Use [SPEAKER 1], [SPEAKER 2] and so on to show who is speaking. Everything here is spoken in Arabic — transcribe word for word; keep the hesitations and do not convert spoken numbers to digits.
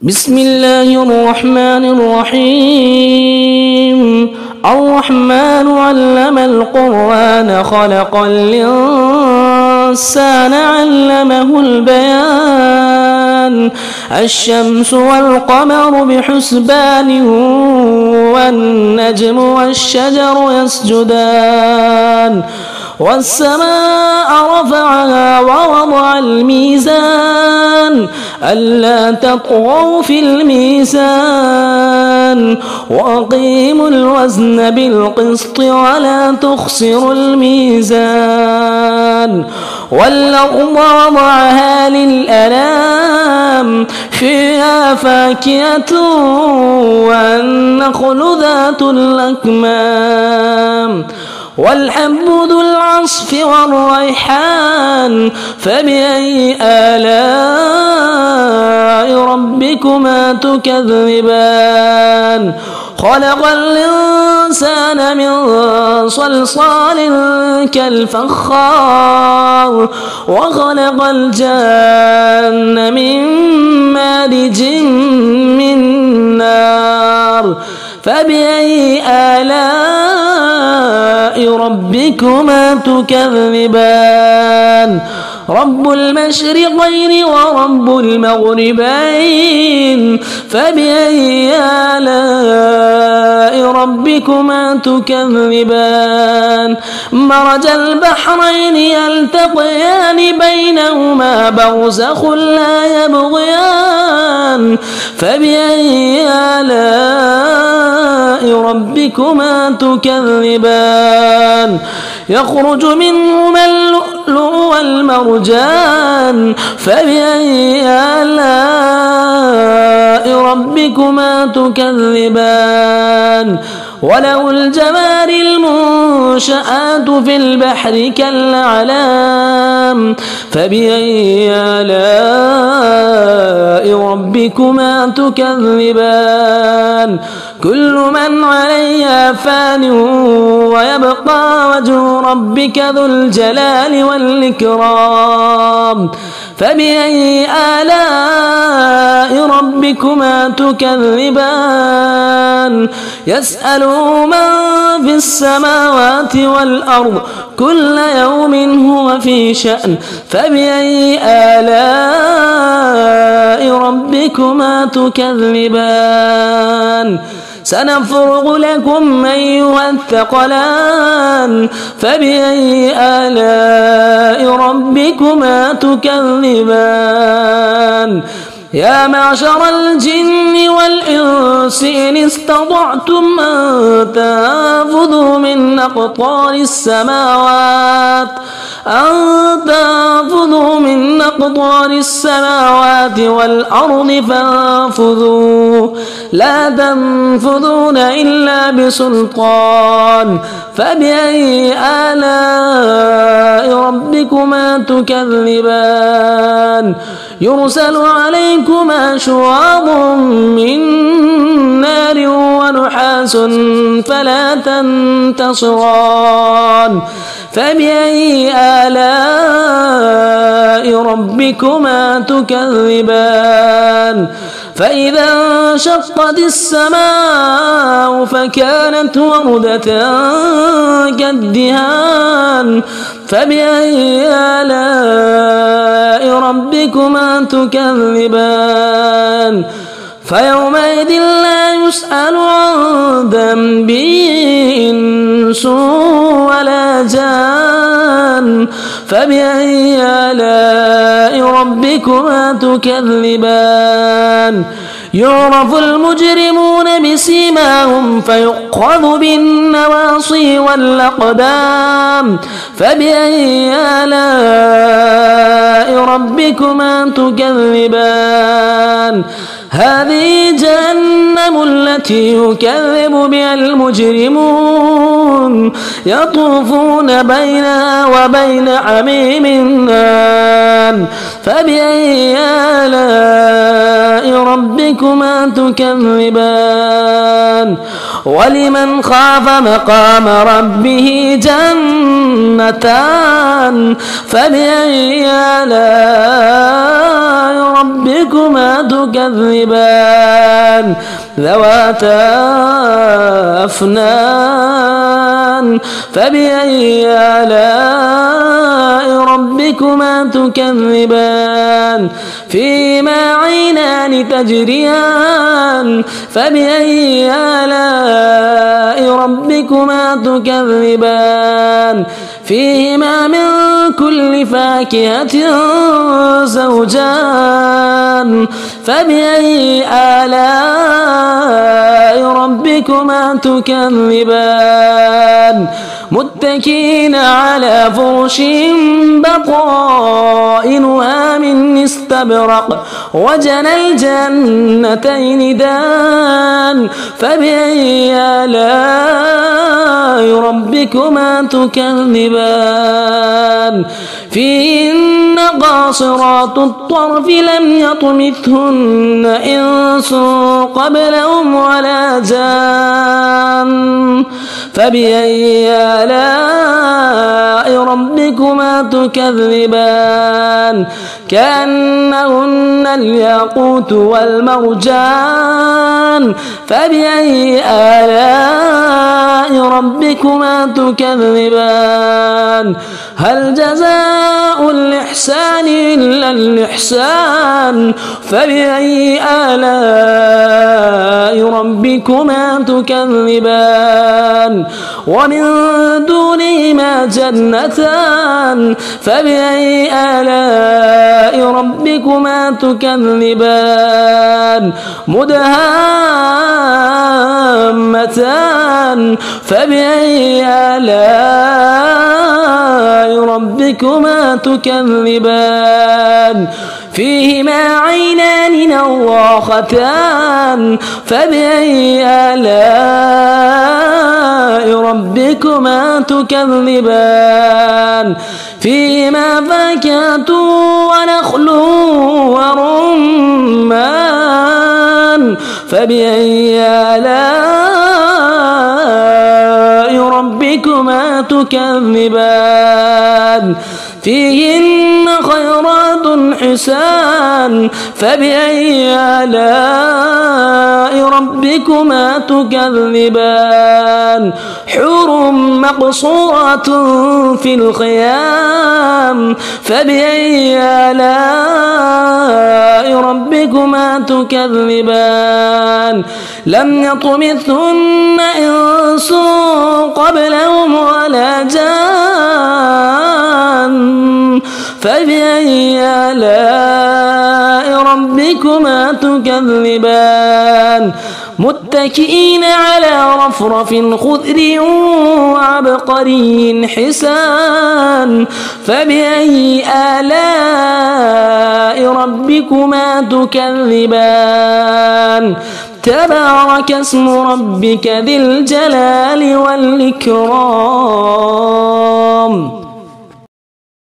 [SPEAKER 1] بسم الله الرحمن الرحيم. الرحمن علم القرآن خلق الإنسان علمه البيان. الشمس والقمر بحسبان والنجم والشجر يسجدان. والسماء رفعها ووضع الميزان ألا تطغوا في الميزان وأقيموا الوزن بالقسط ولا تخسروا الميزان. والأرض وضعها للأنام فيها فاكهة والنخل ذات الأكمام والحب ذو العصف والريحان. فبأي آلاء ربكما تكذبان؟ خلق الإنسان من صلصال كالفخار وخلق الجان من مارج من نار. فبأي آلاء ربكما تكذبان؟ رب المشرقين ورب المغربين. فبأي آلاء ربكما تكذبان؟ مرج البحرين يلتقيان بينهما برزخ لا يبغيان. فبأي آلاء ربكما تكذبان؟ يخرج منهما اللؤلؤ والمرجان. فبأي آلاء ربكما تكذبان؟ وله الجوار المنشآت في البحر كالأعلام. فبأي آلاء ربكما تكذبان؟ كل من عليها فان ويبقى وجه ربك ذو الجلال والإكرام. فبأي آلاء ربكما تكذبان؟ يسأله من في السماوات والأرض كل يوم هو في شأن. فبأي آلاء ربكما تكذبان؟ سنفرغ لكم أيها الثقلان. فبأي آلاء ربكما تكذبان؟ يا معشر الجن والإنس إن استطعتم أن تنفذوا من أقطار السماوات أن تنفذوا من أقطار السماوات والأرض فانفذوا لا تنفذون إلا بسلطان. فبأي آلاء ربكما تكذبان؟ يرسل عليكما شواظ من نار ونحاس فلا تنتصران. فبأي آلاء ربكما تكذبان؟ فإذا انشقت السماء فكانت وردة كالدهان. فبأي آلاء ربكما تكذبان؟ فيومئذ لا يسأل عن ذنبه إنس ولا جان. فبأي آلاء ربكما تكذبان؟ يعرف المجرمون بسيماهم فيؤخذ بالنواصي والأقدام. فبأي آلاء ربكما تكذبان؟ هذه جهنم التي يكذب بها المجرمون يطوفون بينها وبين حميم آن. فبأي آلاء ربكما تكذبان ولمن خاف مقام ربه جنتان فبأي آلاء ربكما تكذبان ذواتا أفنان فبأي آلاء ربكما تكذبان فيما عينان تجريان فبأي آلاء ربكما تكذبان فيهما من كل فاكهة زوجان فبأي آلاء ربكما تكذبان متكئين على فرش بطائنها من استبرق وجنى الجنتين دان فبأي آلاء ربكما تكذبان فيهن قاصرات الطرف لم يطمثهن إنس قبلهم ولا جان فبأي آلاء ربكما تكذبان كأنهن الياقوت والمرجان فبأي آلاء ربكما تكذبان هل جزاء الإحسان إلا الإحسان فبأي آلاء ربكما تكذبان ومن دونهما جنتان فبأي آلاء ربكما تكذبان مدهامتان فبأي آلاء ربكما تكذبان فيهما عينان نضاختان فبأي آلاء ربكما تكذبان فيهما فاكهة ونخل ورمان فبأي آلاء ربكما تكذبان فيهن خيرات حسان فبأي آلاء ربكما تكذبان حور مقصورات في الخيام فبأي آلاء ربكما تكذبان لم يطمثهن إنس قبلهم ولا جان فبأي آلاء ربكما تكذبان متكئين على رفرف خضر وعبقري حسان فبأي آلاء ربكما تكذبان تبارك اسم ربك ذي الجلال والإكرام.